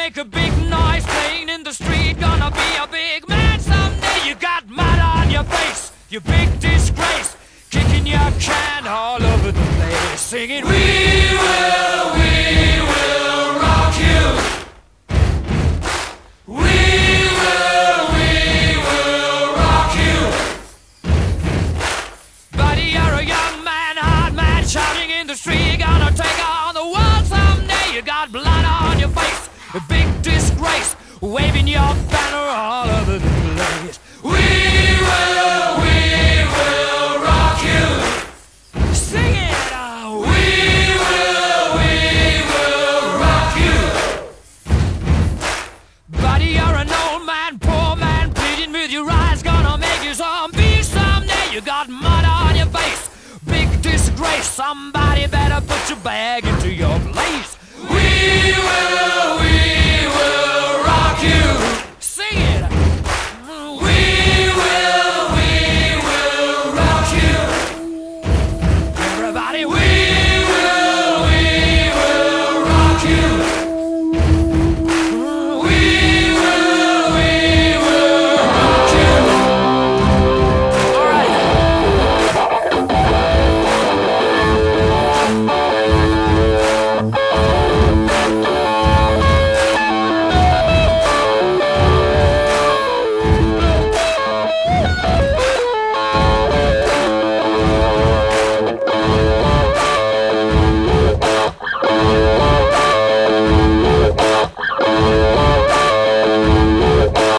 make a big noise playing in the street. Gonna be a big man someday. You got mud on your face, you big disgrace, kicking your can all over the place, singing, we will rock you. We will rock you. Buddy, you're a young man, hard man, shouting in the street. You're gonna take on the world someday. You got blood on your face, a big disgrace, waving your banner all over the place. We will rock you. Sing it out. We will rock you. Buddy, you're an old man, poor man, pleading with your eyes. Gonna make you zombie someday. You got mud on your face, big disgrace. Somebody better put your bag into your place. We will